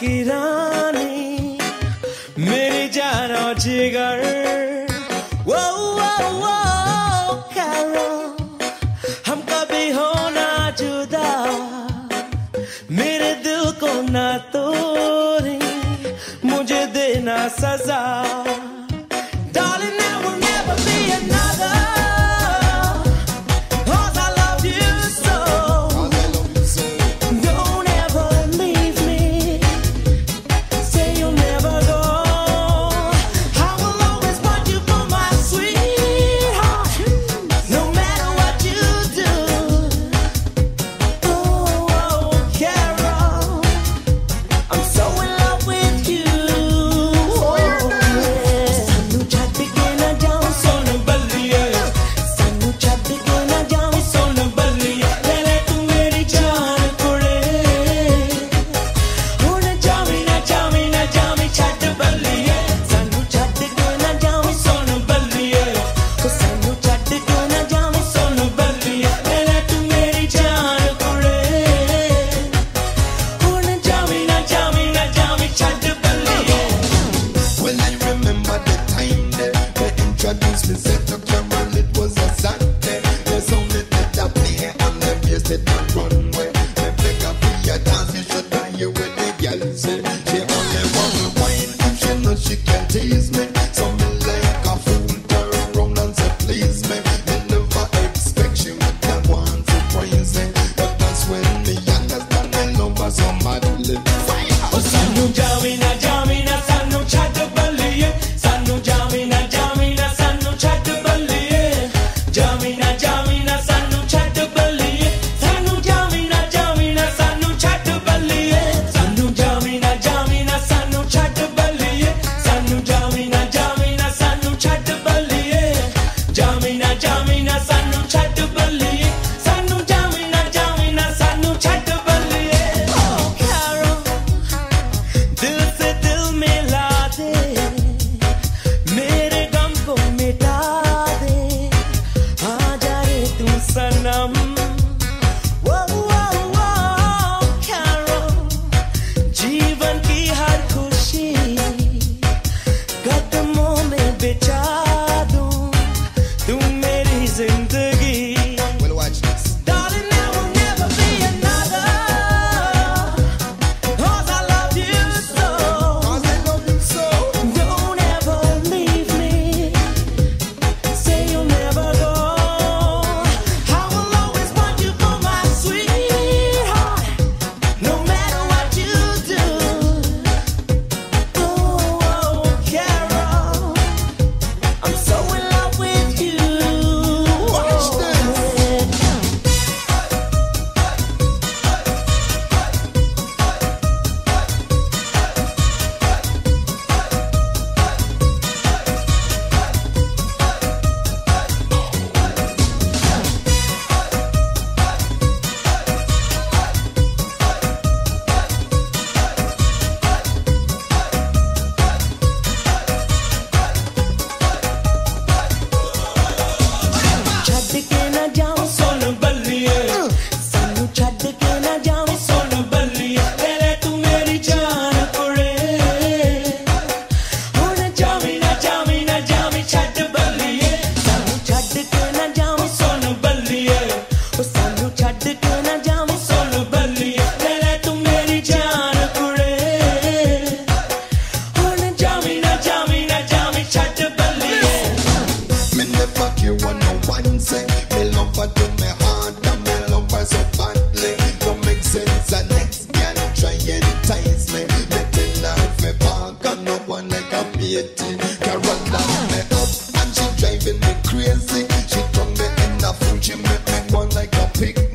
की रानी मेरी जान और जिगर वो करो हम कभी हो ना जुदा मेरे दिल को ना तोड़ी मुझे देना सजा Darling, there will never be another. Cause I love you so. Don't ever leave me. Say you'll never go. I will always want you for my sweetheart. No matter what you do. Oh, Carol, I'm so in love with you. Driving me crazy. She told me in the food, she make me one like a pig.